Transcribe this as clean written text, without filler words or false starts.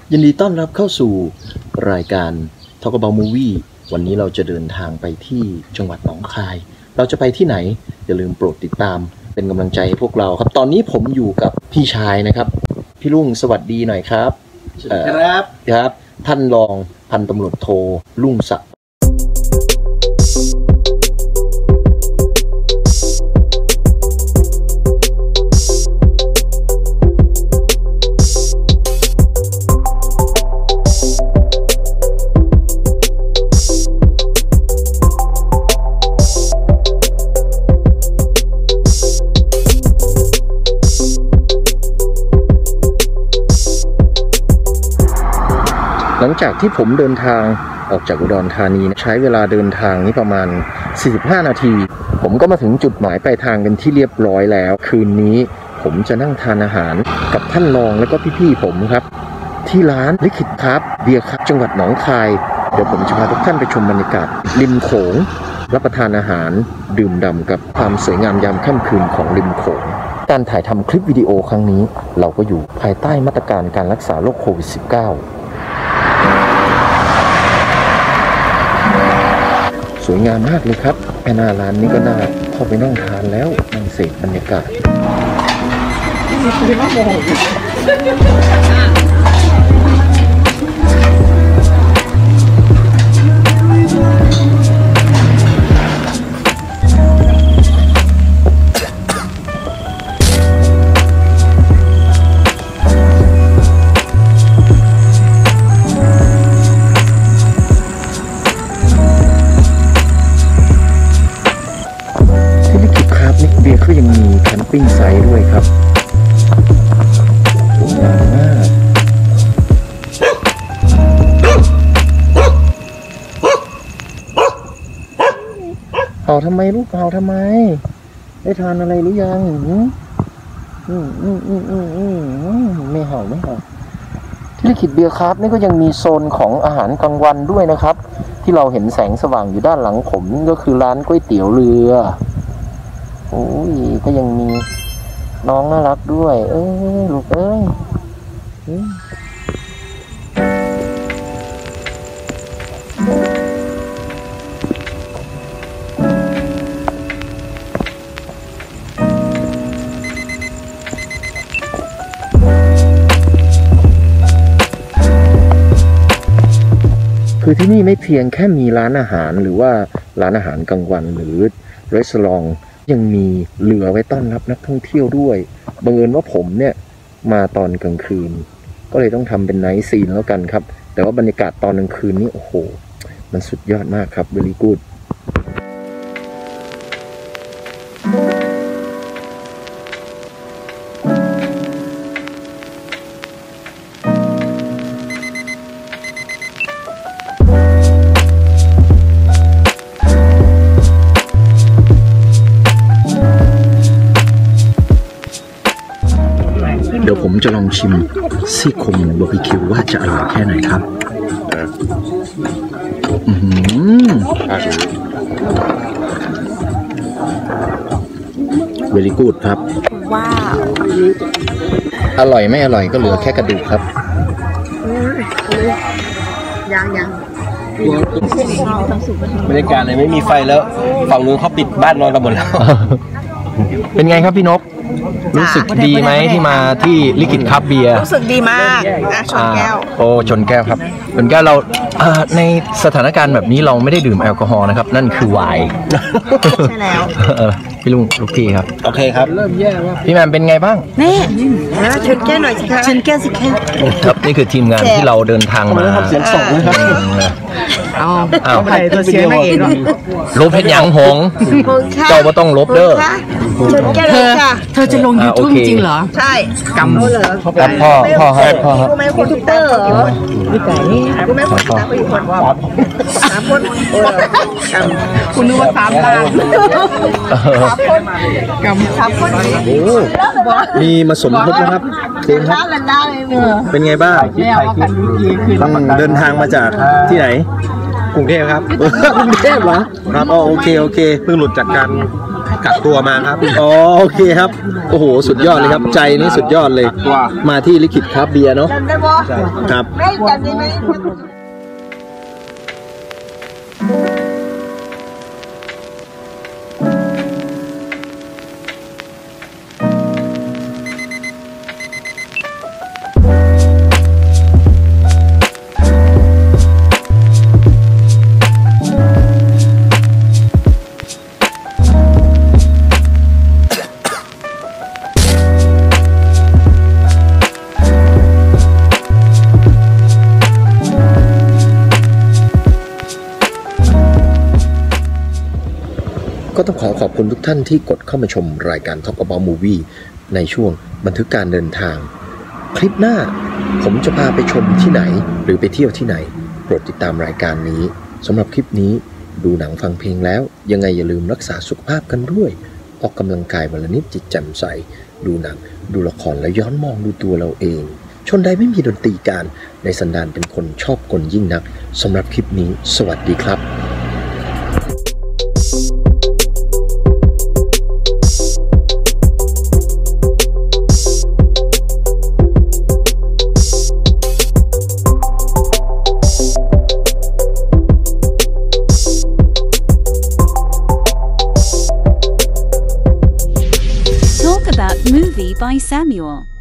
ยินดีต้อนรับเข้าสู่รายการ Talk About Movie วันนี้เราจะเดินทางไปที่จังหวัดหนองคายเราจะไปที่ไหนอย่าลืมโปรดติดตามเป็นกำลังใจให้พวกเราครับตอนนี้ผมอยู่กับพี่ชายนะครับพี่ลุงสวัสดีหน่อยครับครับท่านรองพันตำรวจโทลุงศักดิ์หลังจากที่ผมเดินทางออกจากอุดรธานีใช้เวลาเดินทางนี้ประมาณ45นาทีผมก็มาถึงจุดหมายปลายทางกันที่เรียบร้อยแล้วคืนนี้ผมจะนั่งทานอาหารกับท่านรองและก็พี่ๆผมครับที่ร้านลิขิตครับเบียร์ครับจังหวัดหนองคายเดี๋ยวผมจะพาทุกท่านไปชมบรรยากาศริมโขงรับประทานอาหารดื่มด่ำกับความสวยงามยามค่ำคืนของริมโขงการถ่ายทำคลิปวิดีโอครั้งนี้เราก็อยู่ภายใต้มาตรการการรักษาโรคโควิด -19สวยงามมากเลยครับแอนนาร้านนี้ก็น่าเข้าไปนั่งทานแล้วนั่งเสพบรรยากาศเบียร์ก็ยังมีแคมปิ้งไซต์ด้วยครับสวยงามมากเห่าทำไมลูกเห่าทำไมได้ทานอะไรหรือยังไม่เห่าที่ลิขิตเบียร์ครับนี่ก็ยังมีโซนของอาหารกลางวันด้วยนะครับที่เราเห็นแสงสว่างอยู่ด้านหลังผมนี่ก็คือร้านก๋วยเตี๋ยวเรือโอ้ยก็ยังมีน้องน่ารักด้วยลูกคือที่นี่ไม่เพียงแค่มีร้านอาหารหรือว่าร้านอาหารกลางวันหรือรีสอร์ทยังมีเรือไว้ต้อนรับนักท่องเที่ยวด้วยบังเอิญว่าผมเนี่ยมาตอนกลางคืนก็เลยต้องทำเป็นไนท์ซีนแล้วกันครับแต่ว่าบรรยากาศตอนกลางคืนนี่โอ้โหมันสุดยอดมากครับ very goodเดี๋ยวผมจะลองชิมซี่โครงบาร์บีคิวว่าจะอร่อยแค่ไหนครับเวลี่กูดครับว้าวอร่อยไม่อร่อยก็เหลือแค่กระดูกครับยังบรรยากาศเลยไม่มีไฟแล้วฝั่งนู้นเขาปิดบ้านนอนกันหมดแล้วเป็นไงครับพี่นกรู้สึกดีไหมที่มาที่ลิขิตครับเบียร์รู้สึกดีมากชนแก้วโอ้ชนแก้วครับชนแก้วเราในสถานการณ์แบบนี้เราไม่ได้ดื่มแอลกอฮอล์นะครับนั่นคือไวน์ใช่แล้วพี่ลุงลูกพี่ครับโอเคครับเริ่มแย่ว่าพี่แมนเป็นไงบ้างนี่ชนแก้วหน่อยสิคะชนแก้วสิคะครับนี่คือทีมงานที่เราเดินทางมาเสียงสองนะครับเอาไปตัวเสียงไม่เองลบเพชรยังหงเจ้าก็ต้องลบเด้อเธอจะลง YouTube จริงเหรอใช่กำเหรอพ่อรู้ไหมคนทุกเตอร์เหรอพี่ไก่รู้ไหมคนทุกเตอร์ก็อยู่คน3 คนคุณนึกว่า3 ล้าน3 คนมีมาสมทบนะครับเต็มครับเป็นไงบ้างเดินทางมาจากที่ไหนกรุงเทพครับกรุงเทพเหรอครับโอเคเพิ่งหลุดจากการกักตัวมาครับอ๋อโอเคครับโอ้โหสุดยอดเลยครับใจนี่สุดยอดเลยมาที่ลิขิตครับเบียร์เนาะจำได้บ่ครับไม่จำได้ไหมก็ต้องขอบคุณทุกท่านที่กดเข้ามาชมรายการ Talk About Movie ในช่วงบันทึกการเดินทาง คลิปหน้าผมจะพาไปชมที่ไหนหรือไปเที่ยวที่ไหนโปรดติดตามรายการนี้สำหรับคลิปนี้ดูหนังฟังเพลงแล้วยังไงอย่าลืมรักษาสุขภาพกันด้วยออกกำลังกายวันละนิดจิตแจ่มใสดูหนังดูละครและย้อนมองดูตัวเราเองชนใดไม่มีดนตรีการในสันดานเป็นคนชอบกลยิ่งนักสำหรับคลิปนี้สวัสดีครับ Talk About Movie by Samuel.